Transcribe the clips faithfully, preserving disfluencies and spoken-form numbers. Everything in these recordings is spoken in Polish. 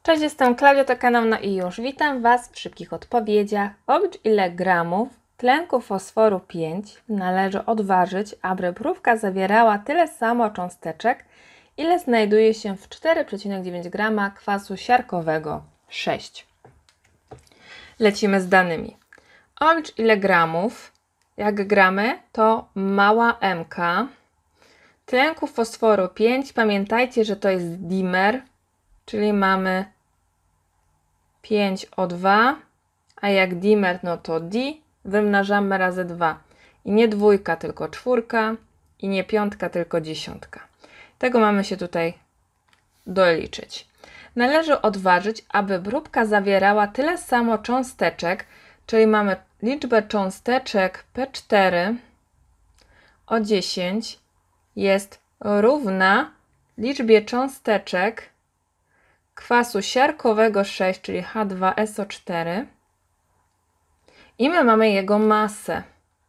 Cześć, jestem Klaudia, to kanał Na i już. Witam Was w szybkich odpowiedziach. Oblicz, ile gramów tlenku fosforu pięć należy odważyć, aby próbka zawierała tyle samo cząsteczek, ile znajduje się w cztery przecinek dziewięć grama kwasu siarkowego sześć. Lecimy z danymi. Oblicz, ile gramów, jak gramy, to mała mk, tlenku fosforu pięć. Pamiętajcie, że to jest dimer, czyli mamy pięć O dwa, a jak dimer, no to di, wymnażamy razy dwa. I nie dwójka, tylko czwórka, i nie piątka, tylko dziesiątka. Tego mamy się tutaj doliczyć. Należy odważyć, aby próbka zawierała tyle samo cząsteczek, czyli mamy liczbę cząsteczek P cztery o dziesięć jest równa liczbie cząsteczek kwasu siarkowego sześć, czyli H dwa S O cztery, i my mamy jego masę.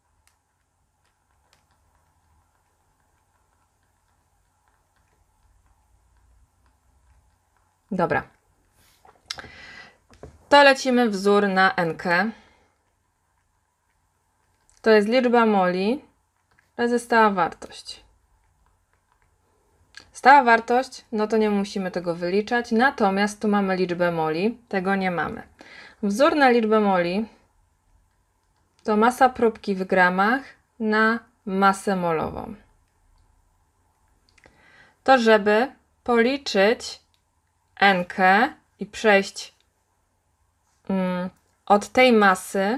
Dobra. To lecimy wzór na N-kę. To jest liczba moli razy stała wartość. Stała wartość, no to nie musimy tego wyliczać, natomiast tu mamy liczbę moli, tego nie mamy. Wzór na liczbę moli to masa próbki w gramach na masę molową. To żeby policzyć N-kę i przejść mm, od tej masy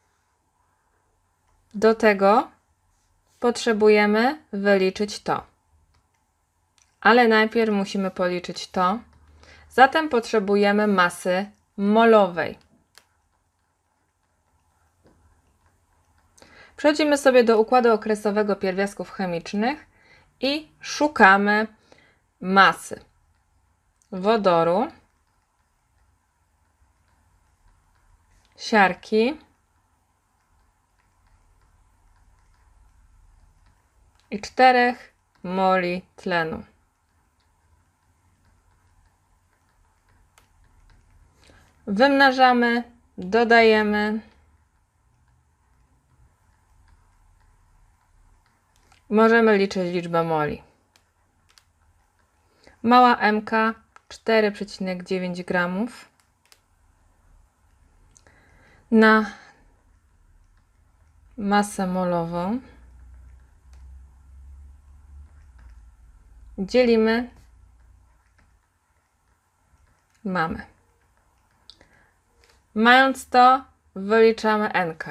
do tego, potrzebujemy wyliczyć to. Ale najpierw musimy policzyć to. Zatem potrzebujemy masy molowej. Przechodzimy sobie do układu okresowego pierwiastków chemicznych i szukamy masy wodoru, siarki i czterech moli tlenu. Wymnażamy, dodajemy. Możemy liczyć liczbę moli. Mała mk cztery przecinek dziewięć gramów na masę molową dzielimy, mamy. Mając to, wyliczamy N-kę.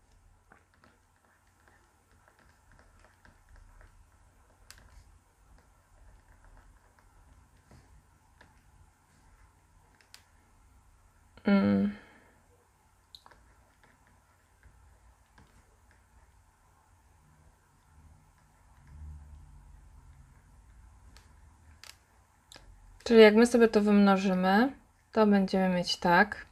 Mm. Czyli jak my sobie to wymnożymy, to będziemy mieć tak.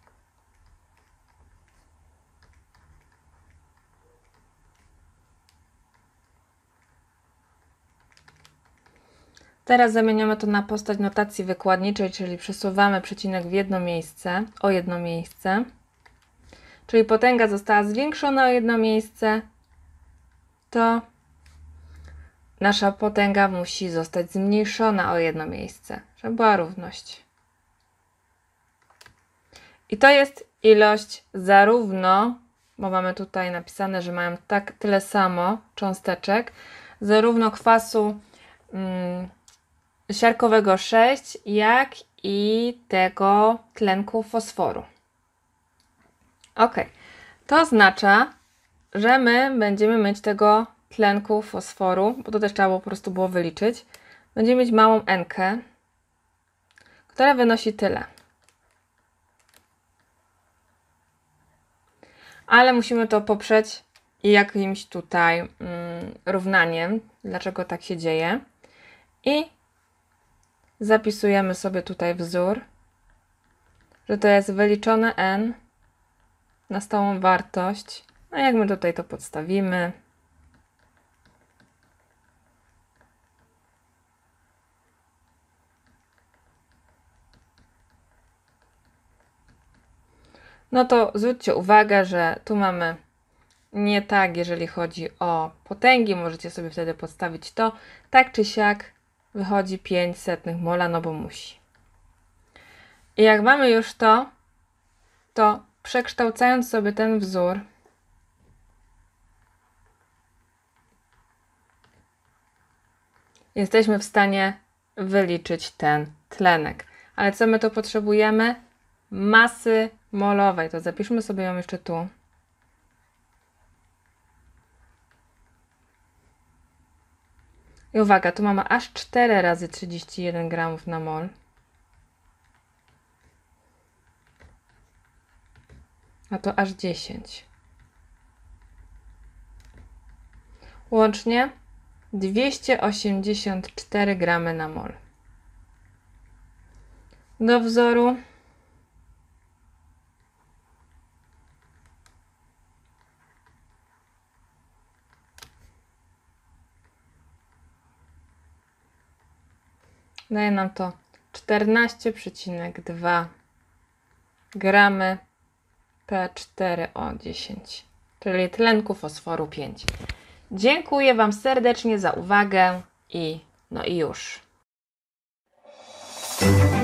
Teraz zamieniamy to na postać notacji wykładniczej, czyli przesuwamy przecinek w jedno miejsce, o jedno miejsce. Czyli potęga została zwiększona o jedno miejsce, to nasza potęga musi zostać zmniejszona o jedno miejsce, żeby była równość. I to jest ilość zarówno, bo mamy tutaj napisane, że mają tak tyle samo cząsteczek, zarówno kwasu mm, siarkowego sześć, jak i tego tlenku fosforu. Ok, to oznacza, że my będziemy mieć tego tlenku fosforu, bo to też trzeba było po prostu było wyliczyć. Będziemy mieć małą N-kę, która wynosi tyle. Ale musimy to poprzeć jakimś tutaj mm, równaniem, dlaczego tak się dzieje. I zapisujemy sobie tutaj wzór, że to jest wyliczone N na stałą wartość. No jak my tutaj to podstawimy. No to zwróćcie uwagę, że tu mamy nie tak, jeżeli chodzi o potęgi, możecie sobie wtedy podstawić to. Tak czy siak wychodzi pięć setnych mola, no bo musi. I jak mamy już to, to przekształcając sobie ten wzór, jesteśmy w stanie wyliczyć ten tlenek. Ale co my tu potrzebujemy? Masy molowej. To zapiszmy sobie ją jeszcze tu. I uwaga, tu mamy aż cztery razy trzydzieści jeden gramów na mol. A to aż dziesięć. Łącznie dwieście osiemdziesiąt cztery gramy na mol. Do wzoru daje nam to czternaście przecinek dwa gramy P cztery O dziesięć, czyli tlenku fosforu pięć. Dziękuję Wam serdecznie za uwagę i no i już.